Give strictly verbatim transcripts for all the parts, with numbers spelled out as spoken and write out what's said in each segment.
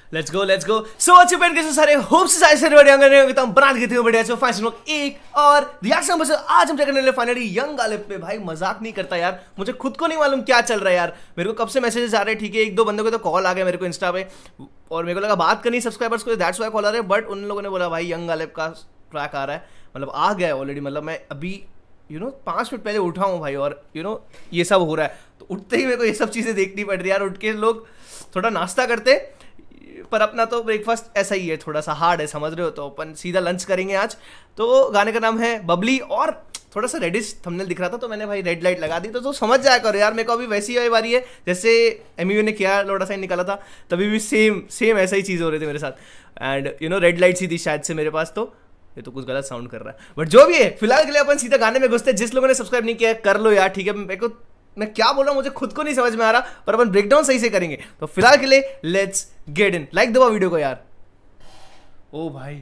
Let's go let's go सो अच्छे pen के सारे होप से सारे सारे बढ़िया कर रहे होंगे तो हम बना के थे बढ़िया सो फाइनल लोग एक और रिएक्शन बस आज हम चेक करने वाले फाइनली यंग गालिब पे। भाई मजाक नहीं करता यार, मुझे खुद को नहीं मालूम क्या चल रहा है यार। मेरे को कब से मैसेजेस आ रहे हैं, ठीक है, एक दो बंदों के तो कॉल आ गया मेरे को इंस्टा पे और मेरे को लगा बात करनी सब्सक्राइबर्स को, दैट्स व्हाई कॉल आ रहे हैं। बट उन लोगों ने बोला भाई यंग गालिब का ट्रैक आ रहा है, मतलब आ गया है ऑलरेडी। मतलब मैं अभी यू नो पाँच मिनट पहले उठा हूँ भाई और यू नो ये सब हो रहा है, तो उठते ही मेरे को ये सब चीज़ें देखनी पड़ रही है यार। उठ के लोग थोड़ा नाश्ता करते, पर अपना तो ब्रेकफास्ट ऐसा ही है, थोड़ा सा हार्ड है, समझ रहे हो। तो अपन सीधा लंच करेंगे आज। तो गाने का नाम है बबली और थोड़ा सा रेडिश थंबनेल दिख रहा था तो मैंने भाई रेड लाइट लगा दी। तो, तो समझ जाया करो यार, मेरे को अभी वैसी ही बारी है जैसे एमयू ने किया, लोडा साइन निकाला था, तभी भी सेम सेम ऐसा ही चीज़ हो रही थी मेरे साथ। And you know red light सी थी शायद से मेरे पास, तो ये तो कुछ गलत साउंड कर रहा है, बट जो भी है फिलहाल के लिए अपन सीधा गाने में घुसते हैं। जिस लोगों ने सब्सक्राइब नहीं किया कर लो यार, ठीक है। मेरे को मैं क्या बोल रहा हूँ मुझे खुद को नहीं समझ में आ रहा, पर अपन ब्रेकडाउन सही से करेंगे। तो फिलहाल के लिए लेट्स गेट इन। लाइक दो वीडियो को यार। ओ भाई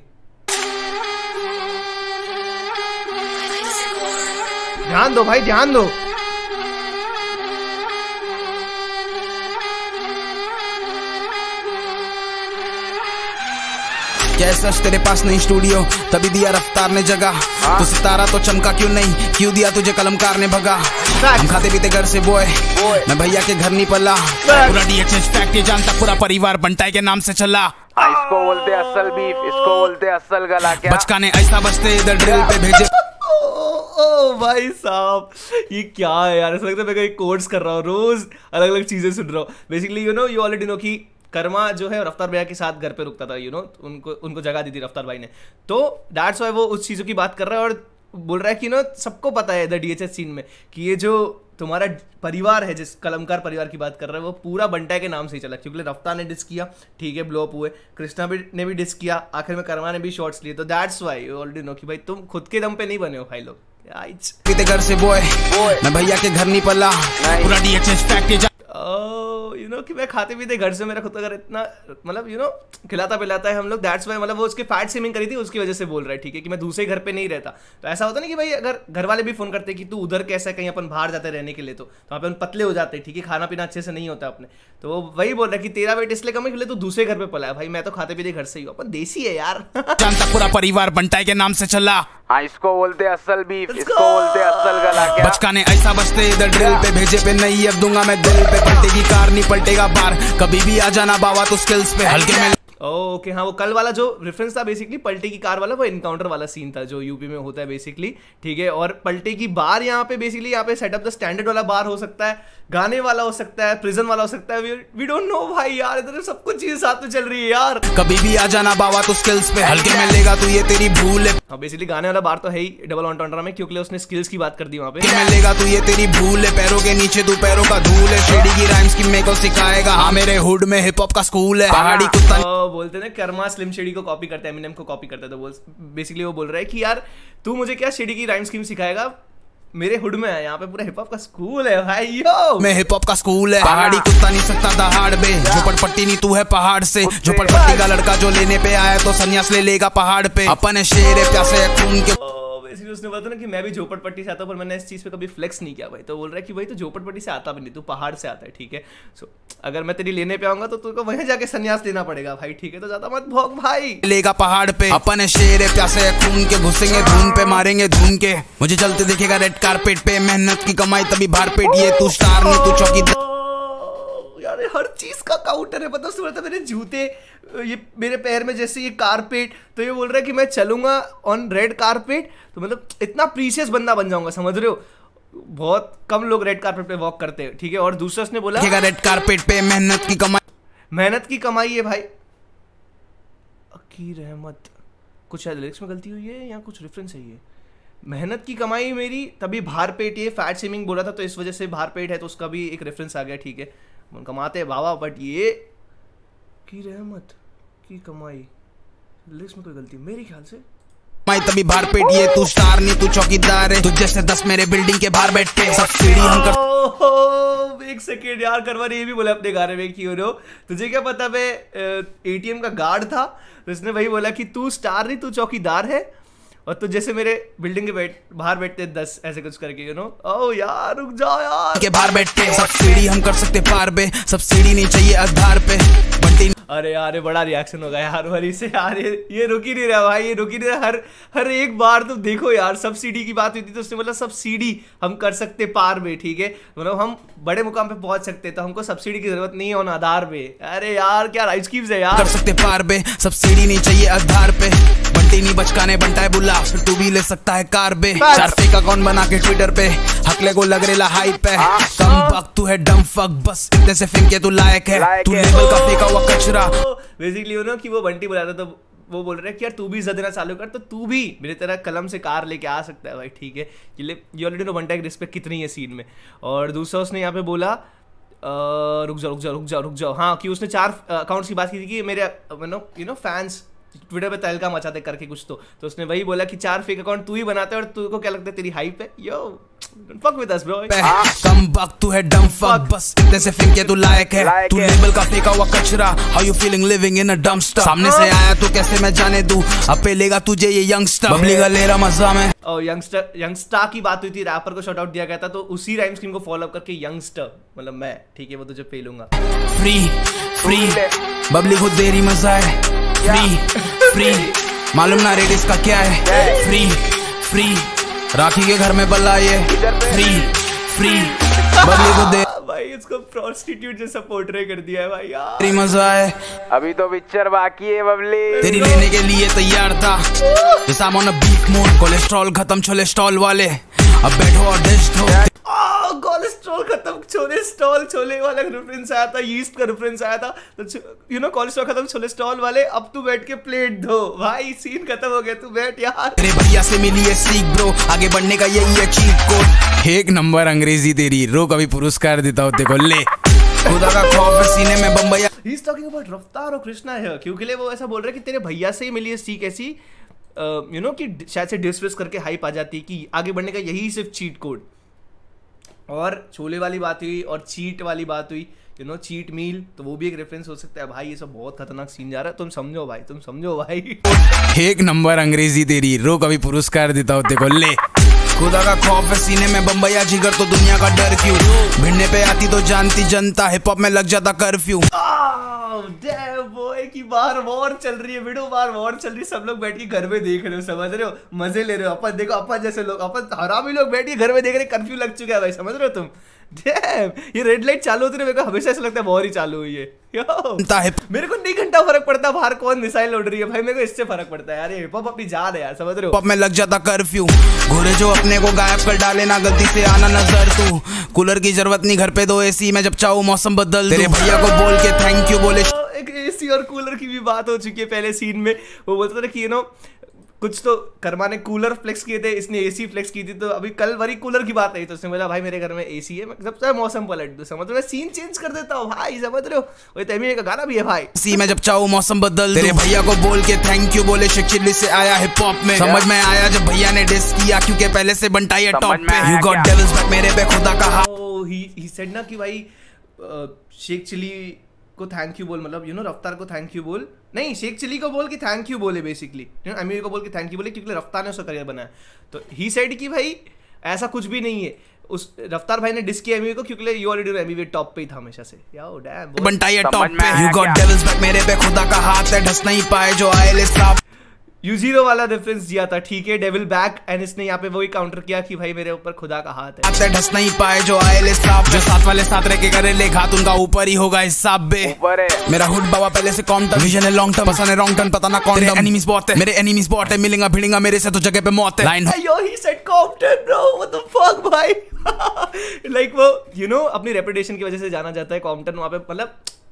ध्यान दो भाई, ध्यान दो। कैसा तेरे पास नहीं स्टूडियो, तभी दिया रफ्तार ने जगह। तो सितारा तो चमका क्यों नहीं, क्यों दिया तुझे कलमकार ने भगा। हम खाते पीते घर से बॉय, मैं भैया के घर नहीं पला। पूरा डीएचएस फैक्ट ये जानता पूरा परिवार बंटाई के नाम से चला। इसको बोलते असल बीफ, इसको बोलते असल गला। क्या बचकाने ऐसा बचते इधर ड्रिल पे भेजे। ओ भाई साहब ये क्या है यार, ऐसा लगता है मैं कोई कोर्स कर रहा हूँ, रोज अलग अलग चीजें सुन रहा हूँ। Basically you know you already know कि कर्मा जो है रफ्तार भैया के साथ घर पे रुकता था, यू नो उनको उनको जगह दी थी रफ्तार भाई ने। तो दैट्स व्हाई वो उस चीज़ों की बात कर रहा है और बोल रहा है कि नो सबको पता है इधर डीएचएस सीन में कि ये जो तुम्हारा परिवार है, जिस कलमकार परिवार की बात कर रहा है, वो पूरा बंटाई के नाम से ही चला। क्योंकि रफ्तार ने डिस किया, ठीक है, ब्लो अप हुए, कृष्णा भी ने भी डिस किया, आखिर में कर्मा ने भी शॉट्स लिए। तो that's why you already know कि भाई तुम खुद के दम पे नहीं बने हो भाई लोग। घर से बॉय, मैं भैया के घर नहीं पला। पूरा डीएचएस फैक्ट यू नो कि मैं खाते पीते घर से, मेरा खुद का घर इतना मतलब यू नो खिलाता पिलाता है हम लोग। दैट्स व्हाई मतलब वो उसके फैट शेमिंग करी थी उसकी वजह से बोल रहा है, ठीक है, कि मैं दूसरे घर पे नहीं रहता। तो ऐसा होता ना कि भाई अगर घर वाले भी फोन करते कि तू उधर कैसा है, कहीं अपन बाहर जाते रहने के लिए, तो वहाँ पे पतले हो जाते हैं, ठीक है, खाना पीना अच्छे से नहीं होता अपने। तो वो वही बोल रहा है कि तेरा वेट इसलिए कम है कि तू दूसरे घर पे पला है। भाई मैं तो खाते पीते घर से ही हूँ, अपन देसी है यार। जानता पूरा परिवार बंटाई के नाम से चला। हाँ इसको बोलते असल बीफ, इसको बोलते असल गला। क्या बचकाने ऐसा बचते इधर ड्रिल पे भेजे पे नहीं, अब दूंगा मैं दिल पे। पलटेगी कार नहीं पलटेगा बार, कभी भी आ जाना बाबा तो स्किल्स पे हल्के में। ओके हाँ, वो कल वाला जो रेफरेंस था बेसिकली पलटे की कार वाला, वो इनकाउंटर वाला सीन था जो यूपी में होता है बेसिकली, ठीक है। और पलटे की बार यहाँ पे बेसिकली यहाँ पे सेटअप द स्टैंडर्ड वाला बार हो सकता है, गाने वाला हो सकता है, प्रिजन वाला हो सकता है, वी डोंट नो भाई यार। इधर सब कुछ चीजें साथ में चल रही है यार। कभी भी आ जाना बाबा तो स्किल्स पे हल्के में लेगा तू, ये तेरी भूल है। हाँ बेसिकली गाने वाला बार तो है ही डबल ऑन्टेंड्रा में, क्योंकि उसने स्किल्स की बात कर दी वहाँ पे। में लेगा तू, ये तेरी भूल है। पैरों के नीचे तू पैरों का धूल है। शेडी की राइम्स की मेरे को सिखाएगा, हाँ मेरे हुड में हिप हॉप का स्कूल है। पहाड़ी कुत्ता बोलते ना कर्मा स्लिम शेडी को कॉपी करता है, एमिनेम को कॉपी करता है। तो वो बेसिकली वो बोल रहा है कि यार तू मुझे क्या शेडी की राइम स्कीम सिखाएगा, मेरे हुड में है, यहाँ पे पूरा हिप हॉप का स्कूल है भाई। यो मैं हिप हॉप का स्कूल है। पहाड़ी कुत्ता नहीं सकता दहाड़ बे, झोपड़पट्टी नहीं तू है पहाड़ से। झोपड़पट्टी का लड़का जो लेने पे आया तो सन्यास ले लेगा पहाड़ पे। अपन है शेर है प्यासे है खून के। उसने बोला था ना कि मैं भी झोपड़पट्टी से आता हूँ, पर मैंने इस चीज पे कभी फ्लेक्स नहीं किया भाई। तो बोल रहा है कि भाई तू झोपड़पट्टी से आता भी नहीं, तू पहाड़ से आता है, ठीक है। सो so, अगर मैं तेरी लेने पे आऊंगा तो तुझको वहीं जाके सन्यास लेना पड़ेगा भाई, ठीक है। तो ज्यादा मत भौंक भाई, लेगा पहाड़ पे। अपन है शेर है प्यासे है खून के, घुसेंगे धून पे मारेंगे धून के। मुझे चलते देखेगा रेड कारपेट पे, मेहनत की कमाई तभी बाहर पेट। ये तू स्टार नहीं तू चौकीदार। यार हर चीज का काउंटर है, पता है। मेरे जूते, ये मेरे पैर में जैसे ये कारपेट, तो ये बोल रहा है कि मैं चलूंगा ऑन रेड कारपेट, तो मतलब इतना प्रीशियस बंदा बन जाऊंगा, समझ रहे हो। बहुत कम लोग रेड कारपेट पे वॉक करते हैं, ठीक है। और दूसरा उसने बोला रेड कारपेट पे मेहनत की कमाई, मेहनत की कमाई है भाई। अकीर अहमद, कुछ शायद लिरिक्स में गलती हुई है या कुछ रेफरेंस है ये। मेहनत की कमाई मेरी तभी बाहर पेट, ये फैट शेमिंग बोला था तो इस वजह से बाहर पेट है, तो उसका भी एक रेफरेंस आ गया, ठीक है। हम कमाते हैं बाबा, बट ये की रहमत की कमाई लिस्ट में कोई गलती मेरे ख्याल से। मैं तभी बाहर पेट, ये तू स्टार नहीं तू चौकीदार है। तुझ जैसे दस मेरे बिल्डिंग के बाहर बैठे सब सीढ़ी हम कर। एक सेकेंड यार, करवा ने ये भी बोला अपने गाने में कि नो तुझे क्या पता मैं एटीएम का गार्ड था, तो इसने वही बोला कि तू स्टार नहीं तू चौकीदार है। और तो जैसे मेरे बिल्डिंग के बैठ बाहर बैठते दस ऐसे कुछ करके, यू नो। ओ यार रुक जाओ यार के बाहर बैठते सब सीढ़ी हम कर सकते पार बे, सब सीढ़ी नहीं चाहिए आधार पे बंटी। अरे यार ये बड़ा रिएक्शन होगा यार वरी से यार, ये ये रुक ही नहीं रहा भाई, ये रुक ही नहीं रहा। हर हर एक बार तुम देखो यार, सब्सिडी की बात हुई थी तो उसने मतलब सब्सिडी हम कर सकते पार में, ठीक है, मतलब हम बड़े मुकाम पे पहुंच सकते तो हमको सब्सिडी की जरूरत नहीं है ऑन आधार पे। अरे यार क्या राइट स्कीम्स है यार, कर सकते पार बे, सब्सिडी नहीं चाहिए आधार पे बंटी नहीं बचकाने बनता है बुला, फिर तू भी ले सकता है कार बे। चार फेक अकाउंट बना के ट्विटर पे हकले को लग रेला हाइप है, कम वक्त तू है डम फक, बस इतने से फिर के तू लायक है, तू लेवल का फेंका हुआ कचरा। बेसिकली यू नो कि वो बंटी बुलाता तो वो बोल रहे हैं कि यार तू भी इज्जत देना चालू कर, तो तू भी मेरे तरह कलम से कार लेके आ सकता है भाई, ठीक है। ये ऑलरेडी नो बंटा की रिस्पेक्ट कितनी है सीन में। और दूसरा उसने यहाँ पे बोला रुक जाओ रुक जाओ रुक जाओ रुक जाओ हाँ, कि उसने चार अकाउंट्स की बात की थी कि मेरे यू नो फैंस ट्विटर पे तहलका मचाते करके कुछ, तो तो उसने वही बोला कि चार फेक अकाउंट तू ही बनाता है और तू को क्या लगता है तेरी हाइप है, yo fuck with us bro. कम वक्त तू है डम फक, बस इतने से फिर के तू लायक है, तू लेवल का फेंका हुआ कचरा, how you feeling living in a dumpster, सामने से आया तू कैसे मैं जाने दूं, अब पे लेगा तुझे ये यंगस्टर, बबली का ले रहा मजा में। और यंगस्टर यंगस्टर की बात हुई थी, रैपर को शॉट आउट दिया गया था, तो उसी राइम स्कीम को फॉलो अप करके यंगस्टर मतलब मैं, ठीक है, वो तुझे पे लूंगा। फ्री फ्री बबली को देरी मजा है, फ्री फ्री मालूम ना रेट इसका क्या है, फ्री फ्री राखी के घर में बल्ला ये, फ्री फ्री बबली को दे भाई, इसको प्रोस्टिट्यूट जैसा पोर्ट्रे कर दिया है भाई यार, तेरी मजा है। अभी तो पिक्चर बाकी है बबली, तेरी लेने के लिए तैयार था, जैसा I'm on a beef mode, cholesterol खत्म छोले स्टॉल वाले, अब बैठो और डिश दो। कोलेस्ट्रॉल खत्म छोले स्टॉल छोले वाला रेफरेंस आया था, यीस्ट का रेफरेंस आया था, तो यू नो कोलेस्ट्रॉल खत्म छोले स्टॉल वाले, अब तू बैठ के प्लेट धो भाई, सीन खत्म हो गया, तू बैठ यार। तेरे भैया से मिली है सीख ब्रो, आगे बढ़ने का यही है चीट कोड, एक नंबर अंग्रेजी तेरी, रोक अभी पुरस्कार देता हूँ तेरे को, ले खुदा का खौफ है सीने में बम्बैया। ही इज टॉकिंग अबाउट रफ्तार और कृष्णा है, क्योंकि वो ऐसा बोल रहे हैं कि तेरे भैया से ही मिली है सीख ऐसी, यू नो कि शायद से डिस्ट्रेस करके हाइप आ जाती है कि आगे बढ़ने का यही सिर्फ चीट कोड। और छोले वाली बात हुई और चीट वाली बात हुई, यू नो चीट मील, तो वो भी एक रेफरेंस हो सकता है भाई। ये सब बहुत खतरनाक सीन जा रहा है, तुम समझो भाई, तुम समझो भाई। एक नंबर अंग्रेजी तेरी, रोक अभी पुरस्कार देता हूँ तेरे को, ले खुदा का खौफ है सीने में बम्बैया जिगर, तो दुनिया का डर क्यों, भिड़ने पे आती तो जानती जनता, हिप हॉप में लग जाता कर्फ्यू। की बार वॉर चल रही है, वीडियो बार वॉर चल रही है, सब लोग बैठ के घर में देख रहे हो, समझ रहे हो, मजे ले रहे हो। अपन देखो, अपन जैसे लोग, अपन हरामी लोग बैठ के घर में देख रहे, कर्फ्यू लग चुका है भाई, समझ रहे हो तुम। डैम, ये रेड लाइट चालू होती है, मेरे को हमेशा ऐसा लगता है वॉर ही चालू हुई है। मेरे को नहीं घंटा फर्क पड़ता बाहर कौन मिसाइल उड़ रही है भाई, मेरे को इससे फर्क पड़ता है यार, ये हिप हॉप अपनी जान है यार, समझ रहे हो। पॉप में लग जाता कर्फ्यू, घोड़े जो अपने को गायब कर डाले ना, गलती से आना नजर तू, कूलर की जरूरत नहीं घर पे, दो एसी में जब चाहूँ मौसम बदल, तेरे भैया को बोल के थैंक यू बोले। एक एसी और कूलर की भी बात हो चुकी है पहले सीन में, वो बोलता था कि यू नो कुछ तो कर्मा ने कूलर फ्लेक्स किए थे, इसने एसी फ्लेक्स की थी, तो अभी कल वरी कूलर की बात आई तो उसने बोला भाई मेरे घर में एसी है, मैं सबसे मौसम पलट दूं, समझ रहे हो, सीन चेंज कर देता हूँ भाई, समझ रहे हो। वही तैमी का गाना भी है भाई, सी मैं जब चाहूँ मौसम बदल, तेरे भैया को बोल के थैंक यू बोले, शिक्षित से आया हिप हॉप में, समझ में आया जब भैया ने डिस किया, क्योंकि पहले से बनता है टॉप पे, यू गॉट डेविल्स बैक मेरे पे खुदा का हाथ। ही ही सेड ना कि भाई शेख चिली को थैंक यू बोल, मतलब यू नो रफ्तार को थैंक यू बोल, नहीं शेख चिली को बोल कि थैंक यू बोले, बेसिकली अमीर को बोल के थैंक यू बोले, क्योंकि रफ्तार ने उसका करियर बनाया। तो ही सेड कि भाई ऐसा कुछ भी नहीं है, उस रफ्तार भाई ने डिस किया एमवी को, क्योंकि you already know MV top पे ही था हमेशा से, याओ डैम बनता है टॉप पे, यू गॉट डेविल्स बैक मेरे पे खुदा का हाथ है, ढस नहीं पाए जो आए ले साफ, यू जीरो वाला रेफरेंस दिया था, ठीक है, डेविल बैक, एंड इसने यहाँ पे वही काउंटर किया कि भाई मेरे ऊपर खुदा का हाथ है, ढस नहीं पाए जो आए ले साफ, जो साथ वाले साथ रह के करे ले घात, उनका ऊपर ही होगा हिसाब बे, मेरा हुड बाबा पहले से कौन था, विजन है लॉन्ग टर्म, पसंद है रॉन्ग टर्न, पता ना कौन, मेरे एनिमीज बहुत है, मेरे एनिमीज बहुत है, मिलेगा भिड़ेगा मेरे से तो जगह पे मौत है, लाइन यो ही said Compton bro, what the fuck भाई। लाइक वो यू नो अपनी रेपुटेशन की वजह से जाना जाता है कॉम्पटन, वहाँ पे मतलब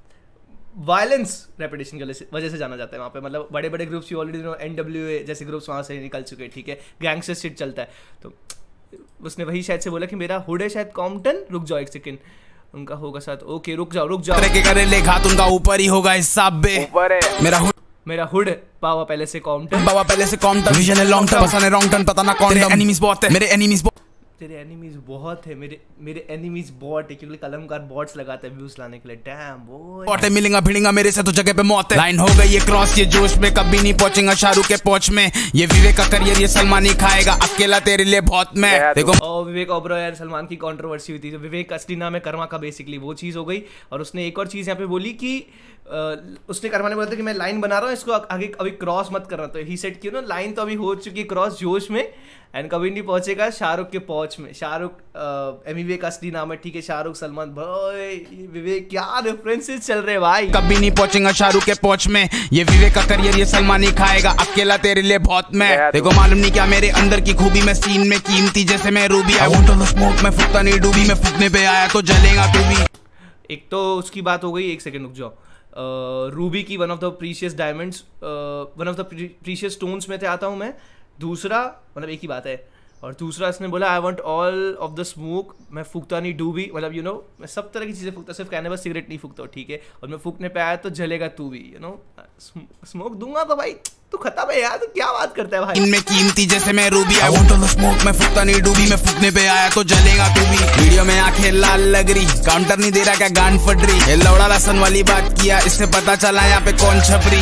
वायलेंस रेपुटेशन की वजह से जाना जाता है वहाँ पे, मतलब बड़े बड़े groups you already know NWA जैसे ग्रुप्स वहाँ से निकल चुके हैं, ठीक है, गैंगस्टर शिट चलता है, तो उसने वही शायद से बोला कि मेरा हुड है शायद कॉम्पटन, रुक जाओ एक सेकंड, उनका होगा साथ, ओके रुक जाओ रुक जाओ, करे करे ले घात, उनका ऊपर ही होगा हिसाब बे, मेरा हुड मेरा हुड पावा पहले से कॉम्पटन, पावा पहले से कॉम्पटन, विजन है लॉन्ग टर्म, पसंद है रॉन्ग टर्न, पता ना कौन, एनिमीज बहुत है, मेरे एनिमीज तेरे एनिमीज बहुत है, मेरे मेरे एनिमीज बॉट है क्योंकि कलमकार बॉट्स लगाते हैं व्यूज लाने के लिए। डैम बॉय बॉट मिलेगा भिड़ेगा मेरे से तो जगह पे मौत है। लाइन हो गई ये क्रॉस ये जोश में कभी नहीं पहुंचेगा शाहरुख के पहुंच में। ये विवेक का करियर ये सलमान ही खाएगा अकेला तेरे लिए बहुत मैं। देखो ओ विवेक ओबरॉय और सलमान की कंट्रोवर्सी हुई थी, जो विवेक असली नाम है कर्मा का, बेसिकली वो चीज हो गई। और उसने एक और चीज यहाँ पे बोली कि आ, उसने कर्मा ने बोला था कि मैं लाइन बना रहा हूँ, इसको आगे अभी क्रॉस मत करना। तो ही सेट क्यों ना लाइन तो अभी हो चुकी है क्रॉस जोश में एंड कभी नहीं पहुंचेगा शाहरुख के पहुंच में। शाहरुख एमिवे का असली नाम है, ठीक है, शाहरुख सलमान। भाई विवेक क्या रेफरेंसेस चल रहे भाई। कभी नहीं पहुंचेगा शाहरुख के पहुंच में। ये विवेक का करियर ये सलमान ही खाएगा अकेला तेरे लिए बहुत मैं। देखो मालूम नहीं क्या मेरे अंदर की खूबी में सीन में कीमती जैसे मैं ruby. I want to smoke मैं फूकता नहीं डूबी, मैं फूकने पे आया तो जलेगा तू भी। एक तो उसकी बात हो गई, एक सेकंड रुक जाओ। रूबी की one of the precious diamonds, one of the precious stones में से आता हूँ मैं। दूसरा मतलब एक ही बात है। और दूसरा इसने बोला I want all of the smoke, मैं फूकता नहीं डूबी, मतलब यू नो मैं सब तरह की चीज़ें फूकता, सिर्फ कैनबस सिगरेट नहीं फूकता, ठीक है। और मैं फूकने पे आया तो जलेगा तू भी, यू नो स्मोक दूंगा तो भाई तू खत्म है यार, तू क्या बात करता है भाई। इनमें कीमती जैसे मैं ruby. I want to smoke मैं फूकता नहीं डूबी, मैं फूकने पे आया तो जलेगा तू भी। वीडियो में आंखें लाल लग रही, काउंटर नहीं दे रहा क्या गांड फट रही। ये लौड़ा लसन वाली बात किया, इससे पता चला यहाँ पे कौन छपरी।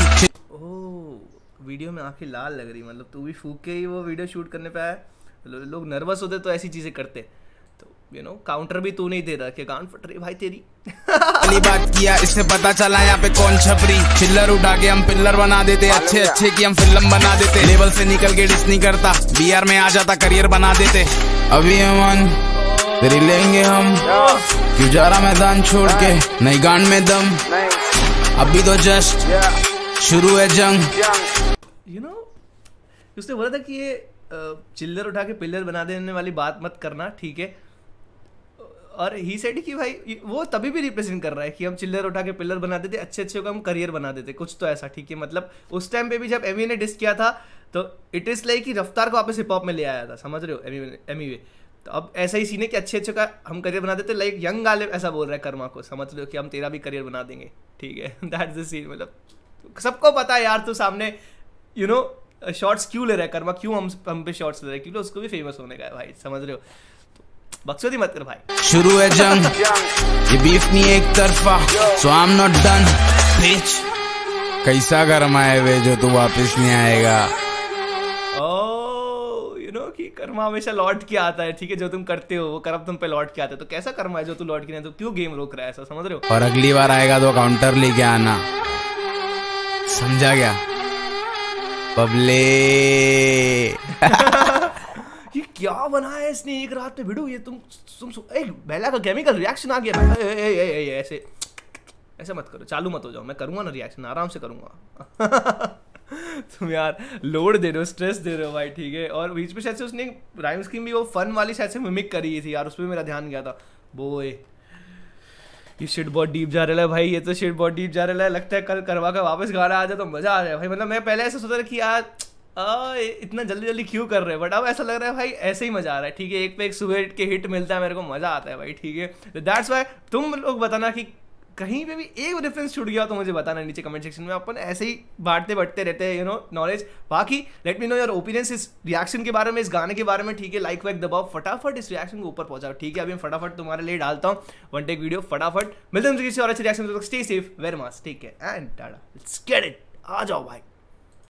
ओह वीडियो में आंखें लाल लग रही, मतलब तू भी फूक के ही वो वीडियो शूट करने पे आया। लोग नर्वस होते तो ऐसी चीजें करते, तो यू नो काउंटर भी तू नहीं दे रहा कि गांड फट रही भाई तेरी। वाली बात किया, इससे पता चला यहाँ पे कौन छपरी। चिल्लर उठा के हम पिल्लर बना देते, अच्छे अच्छे की हम फिल्म बना देते। लेवल से निकल के डिस नहीं करता, बीआर में आ जाता करियर बना देते। अभी अमन तेरी लेंगे हम, क्यों जा रहा मैदान छोड़ के, नहीं गांड में दम, अभी तो जस्ट शुरू है जंग। यू नो उसने बोला था कि ये चिल्लर उठा के पिल्लर बना देने वाली बात मत करना, ठीक है। और ही सेड कि भाई वो तभी भी रिप्रेजेंट कर रहा है कि हम चिल्लर उठा के पिल्लर बना देते, अच्छे अच्छे को हम करियर बना देते, कुछ तो ऐसा, ठीक है। मतलब उस टाइम पे भी जब एमी ने डिस किया था तो इट इज़ लाइक कि रफ्तार को वापस हिप हॉप में ले आया था, समझ रहे हो एमी एमी वे। तो अब ऐसा ही सीन है कि अच्छे अच्छे का हम करियर बना देते, लाइक यंग गालिब ऐसा बोल रहा है कर्मा को, समझ रहे हो कि हम तेरा भी करियर बना देंगे, ठीक है। That's the scene. मतलब सबको पता है यार, तू सामने यू नो शॉर्ट्स क्यों ले रहा है कर्मा, क्यों हम हम पे शॉर्ट्स ले रहा है, क्योंकि उसको भी फेमस होने का है भाई, समझ रहे हो। तो बकचोदी मत कर भाई। शुरू है जंग, ये बीफ नहीं एक तरफा, so I am not done bitch. कैसा कर्मा है वे जो तू वापस नहीं आएगा। ओ यू नो कि कर्मा हमेशा लौट के आता है, ठीक है। जो तुम करते हो वो कर्म तुम पे लौट के आता है, तो कैसा कर्मा है जो तू लौट के नहीं, तो क्यों गेम रोक रहा है, ऐसा समझ रहे हो। और अगली बार आएगा तो काउंटर लेके आना, समझा गया बबले। ये क्या बनाया है इसने एक रात में भिड़ू, ये तुम तुम एक बेला का केमिकल रिएक्शन आ गया। ए, ए, ए, ए, ऐसे ऐसे मत करो, चालू मत हो जाओ, मैं करूंगा ना रिएक्शन, आराम से करूंगा। तुम यार लोड दे रहे हो, स्ट्रेस दे रहे हो भाई, ठीक है। और बीच में शायद से उसने राइम स्कीम भी वो फन वाली शायद से मिमिक करी थी यार, उस पर मेरा ध्यान गया था। बोए ये शिट बहुत डीप जा रहा है भाई, ये तो शिट बहुत डीप जा रहा है। लगता है कल करवा का वापस गाना आ जाए तो मजा आ जाए भाई। मतलब मैं पहले ऐसा सोचा था कि यार आ, इतना जल्दी जल्दी क्यों कर रहे हैं, बट अब ऐसा लग रहा है भाई ऐसे ही मजा आ रहा है, ठीक है। एक पे एक सुबह के हिट मिलता है, मेरे को मजा आता है भाई, ठीक है। दैट्स वाई तुम लोग बताना कि कहीं पे भी एक रेफरेंस छूट गया तो मुझे बताना नीचे कमेंट सेक्शन में। अपन ऐसे ही बांटते बढ़ते रहते हैं, यू नो नॉलेज। बाकी let me know your opinions इस रिएक्शन के बारे में, इस गाने के बारे में, ठीक है। लाइक वाइक दबाओ, फटाफट इस रिएक्शन को ऊपर पहुंचाओ, ठीक है। अभी मैं फटाफट तुम्हारे लिए डालता हूँ वन टेक वीडियो, फटाफट मिलते हैं किसी और अच्छे reaction. Stay safe, very much, ठीक है, and tata, let's get it. आ जाओ भाई।